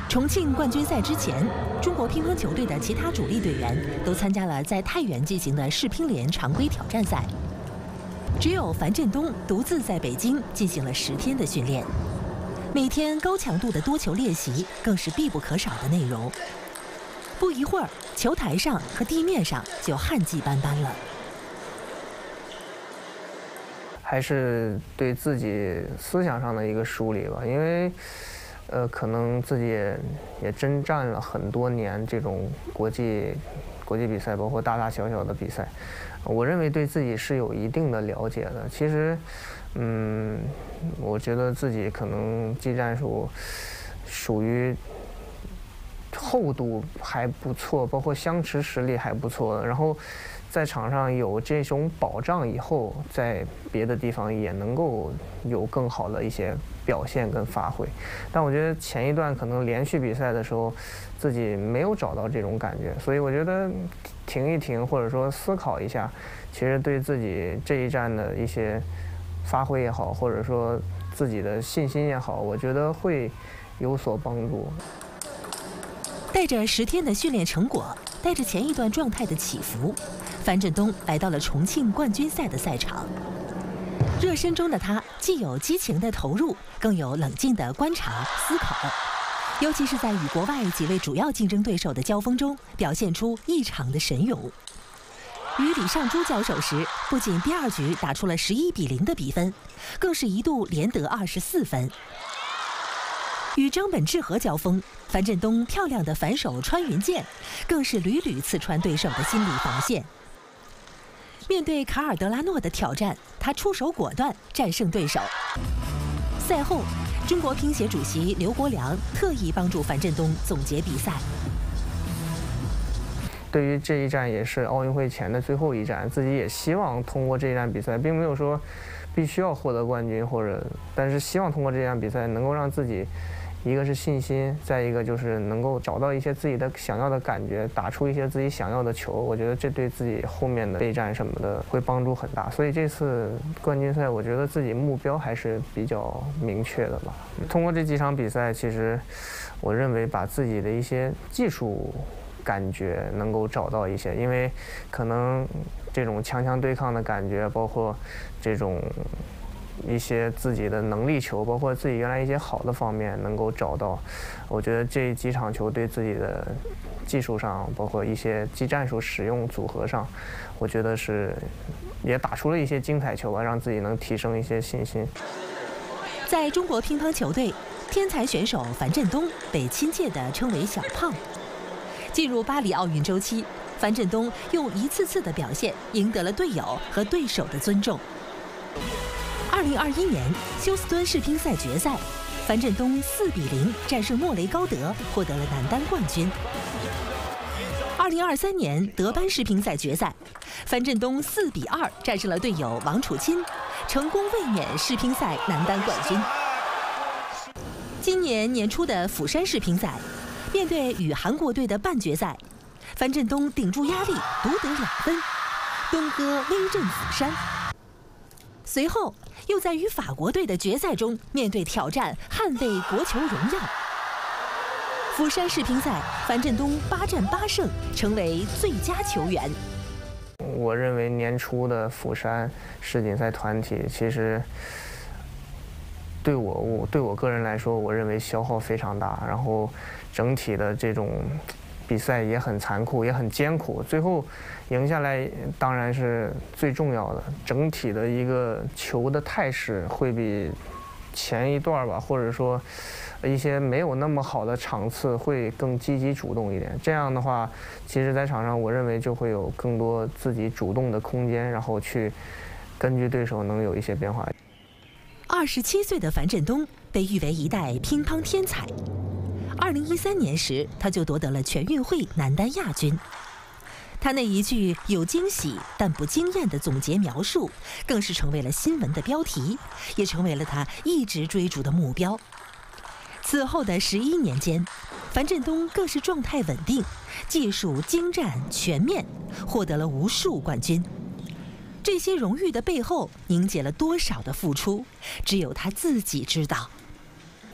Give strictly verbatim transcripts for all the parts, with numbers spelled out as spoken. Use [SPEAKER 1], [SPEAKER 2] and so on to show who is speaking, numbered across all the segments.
[SPEAKER 1] 重庆冠军赛之前，中国乒乓球队的其他主力队员都参加了在太原进行的世乒联常规挑战赛，只有樊振东独自在北京进行了十天的训练。每天高强度的多球练习更是必不可少的内容。不一会儿，球台上和地面上就汗迹斑斑了。
[SPEAKER 2] 还是对自己思想上的一个梳理吧，因为。呃，可能自己也也征战了很多年这种国际国际比赛，包括大大小小的比赛，我认为对自己是有一定的了解的。其实，嗯，我觉得自己可能技战术属于厚度还不错，包括相持实力还不错，然后在场上有这种保障以后，在别的地方也能够有更好的一些表现跟发挥。但我觉得前一段可能连续比赛的时候，自己没有找到这种感觉，所以我觉得停一停，或者说思考一下，其实对自己这一站的一些发挥也好，或者说自己的信心也好，我觉得会有所帮助。
[SPEAKER 1] 带着十天的训练成果，带着前一段状态的起伏，樊振东来到了重庆冠军赛的赛场。热身中的他既有激情的投入，更有冷静的观察思考，尤其是在与国外几位主要竞争对手的交锋中，表现出异常的神勇。与李尚洙交手时，不仅第二局打出了十一比零的比分，更是一度连得二十四分。与张本智和交锋，樊振东漂亮的反手穿云箭，更是屡屡刺穿对手的心理防线。面对卡尔德拉诺的挑战，他出手果断，战胜对手。赛后，中国乒协主席刘国梁特意帮助樊振东总结比赛。
[SPEAKER 2] 对于这一站也是奥运会前的最后一站，自己也希望通过这一站比赛，并没有说必须要获得冠军，或者，但是希望通过这场比赛能够让自己。一个是信心，再一个就是能够找到一些自己的想要的感觉，打出一些自己想要的球。我觉得这对自己后面的备战什么的会帮助很大。所以这次冠军赛，我觉得自己目标还是比较明确的吧。通过这几场比赛，其实我认为把自己的一些技术感觉能够找到一些，因为可能这种强强对抗的感觉，包括这种。一些自己的能力球，包括自己原来一些好的方面能够找到，我觉得这几场球对自己的技术上，包括一些技战术使用组合上，我觉得是也打出了一些精彩球吧，让自己能提升一些信心。
[SPEAKER 1] 在中国乒乓球队，天才选手樊振东被亲切地称为小胖。进入巴黎奥运周期，樊振东用一次次的表现赢得了队友和对手的尊重。二零二一年休斯敦世乒赛决赛，樊振东四比零战胜莫雷高德，获得了男单冠军。二零二三年德班世乒赛决赛，樊振东四比二战胜了队友王楚钦，成功卫冕世乒赛男单冠军。今年年初的釜山世乒赛，面对与韩国队的半决赛，樊振东顶住压力独得两分，东哥威震釜山。随后又在与法国队的决赛中面对挑战，捍卫国球荣耀。釜山世乒赛，樊振东八战八胜，成为最佳球员。
[SPEAKER 2] 我认为年初的釜山世锦赛团体，其实对我我对我个人来说，我认为消耗非常大，然后整体的这种比赛也很残酷，也很艰苦，最后赢下来当然是最重要的。整体的一个球的态势会比前一段吧，或者说一些没有那么好的场次会更积极主动一点。这样的话，其实在场上我认为就会有更多自己主动的空间，然后去根据对手能有一些变化。
[SPEAKER 1] 二十七岁的樊振东被誉为一代乒乓天才。二零一三年时，他就夺得了全运会男单亚军。他那一句有惊喜但不惊艳的总结描述，更是成为了新闻的标题，也成为了他一直追逐的目标。此后的十一年间，樊振东更是状态稳定，技术精湛全面，获得了无数冠军。这些荣誉的背后凝结了多少的付出，只有他自己知道。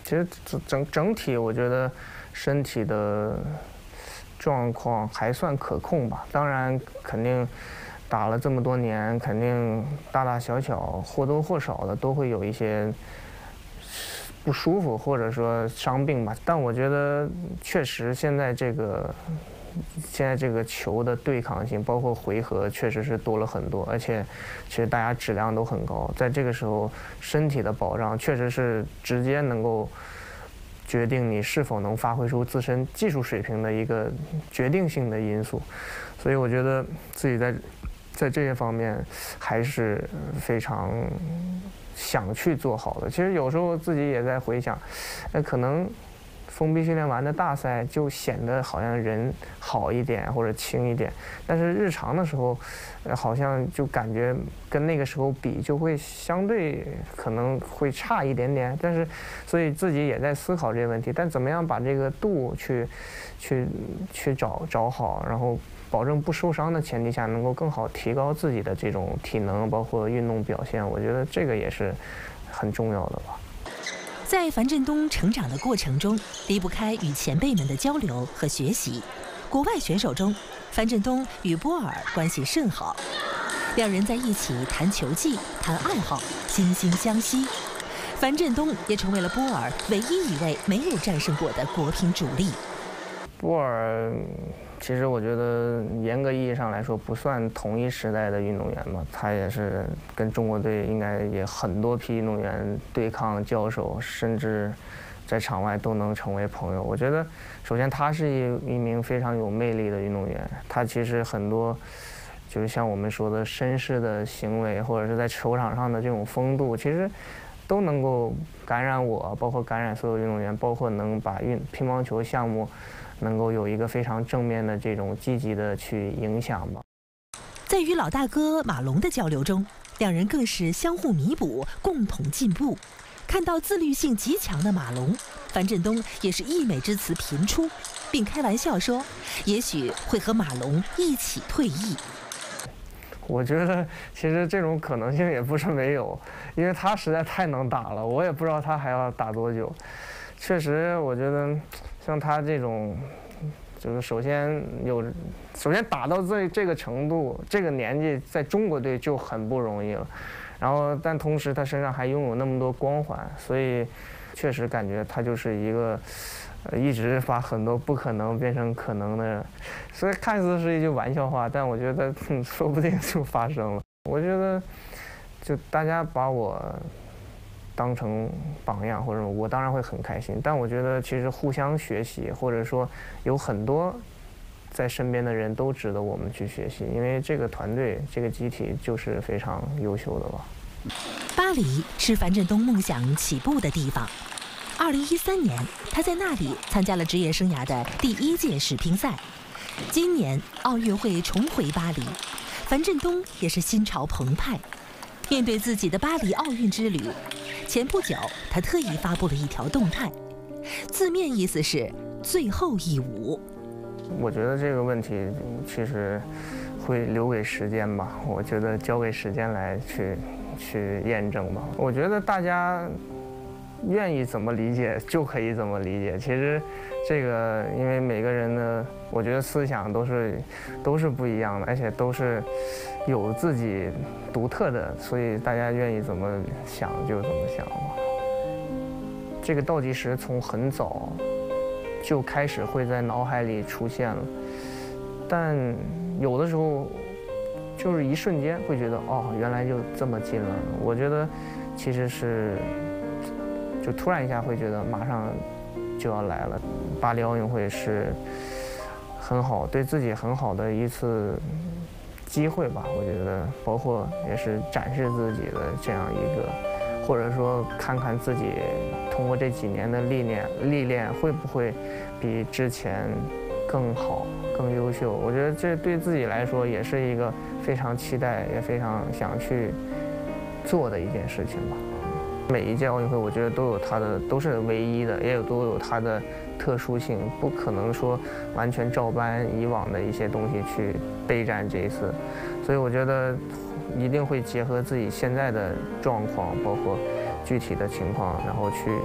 [SPEAKER 2] 其实整整体我觉得身体的状况还算可控吧。当然，肯定打了这么多年，肯定大大小小或多或少的都会有一些不舒服或者说伤病吧。但我觉得确实现在这个。现在这个球的对抗性，包括回合，确实是多了很多，而且其实大家质量都很高。在这个时候，身体的保障确实是直接能够决定你是否能发挥出自身技术水平的一个决定性的因素。所以我觉得自己在在这些方面还是非常想去做好的。其实有时候自己也在回想，那可能。封闭训练完的大赛就显得好像人好一点或者轻一点，但是日常的时候，呃，好像就感觉跟那个时候比就会相对可能会差一点点。但是，所以自己也在思考这个问题，但怎么样把这个度去，去，去找找好，然后保证不受伤的前提下，能够更好提高自己的这种体能，包括运动表现。我觉得这个也是很重要的吧。
[SPEAKER 1] 在樊振东成长的过程中，离不开与前辈们的交流和学习。国外选手中，樊振东与波尔关系甚好，两人在一起谈球技、谈爱好，惺惺相惜。樊振东也成为了波尔唯一一位没有战胜过的国乒主力。
[SPEAKER 2] 波尔，其实我觉得严格意义上来说不算同一时代的运动员嘛，他也是跟中国队应该也很多批运动员对抗交手，甚至在场外都能成为朋友。我觉得，首先他是一一名非常有魅力的运动员，他其实很多就是像我们说的绅士的行为，或者是在球场上的这种风度，其实都能够感染我，包括感染所有运动员，包括能把运乒乓球项目能够有一个非常正面的这种积极的去影响吧。
[SPEAKER 1] 在与老大哥马龙的交流中，两人更是相互弥补，共同进步。看到自律性极强的马龙，樊振东也是溢美之词频出，并开玩笑说，也许会和马龙一起退役。
[SPEAKER 2] 我觉得其实这种可能性也不是没有，因为他实在太能打了，我也不知道他还要打多久。确实，我觉得像他这种，就是首先有，首先打到这这个程度，这个年纪，在中国队就很不容易了。然后，但同时他身上还拥有那么多光环，所以确实感觉他就是一个，呃，一直把很多不可能变成可能的人。所以看似是一句玩笑话，但我觉得，嗯，说不定就发生了。我觉得，就大家把我当成榜样，或者我当然会很开心。但我觉得其实互相学习，或者说有很多在身边的人都值得我们去学习，因为这个团队、这个集体就是非常优秀的吧。
[SPEAKER 1] 巴黎是樊振东梦想起步的地方。二零一三年，他在那里参加了职业生涯的第一届世乒赛。今年奥运会重回巴黎，樊振东也是心潮澎湃。面对自己的巴黎奥运之旅，前不久他特意发布了一条动态，字面意思是最后一舞。
[SPEAKER 2] 我觉得这个问题其实会留给时间吧，我觉得交给时间来去去验证吧。我觉得大家愿意怎么理解就可以怎么理解。其实这个因为每个人的，我觉得思想都是都是不一样的，而且都是有自己独特的，所以大家愿意怎么想就怎么想吧。这个倒计时从很早就开始会在脑海里出现了，但有的时候就是一瞬间会觉得，哦，原来就这么近了。我觉得其实是就突然一下会觉得马上就要来了。巴黎奥运会是很好，对自己很好的一次机会吧，我觉得，包括也是展示自己的这样一个，或者说看看自己通过这几年的历练历练会不会比之前更好更优秀。我觉得这对自己来说也是一个非常期待也非常想去做的一件事情吧。每一届奥运会我觉得都有它的，都是唯一的，也有都有它的特殊性，不可能说完全照搬以往的一些东西去备战这一次。所以我觉得一定会结合自己现在的状况，包括具体的情况，然后去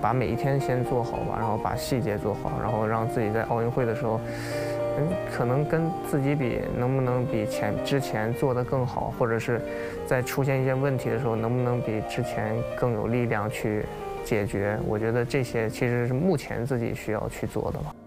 [SPEAKER 2] 把每一天先做好吧，然后把细节做好，然后让自己在奥运会的时候，嗯，可能跟自己比，能不能比前之前做得更好，或者是在出现一些问题的时候，能不能比之前更有力量去解决？我觉得这些其实是目前自己需要去做的吧。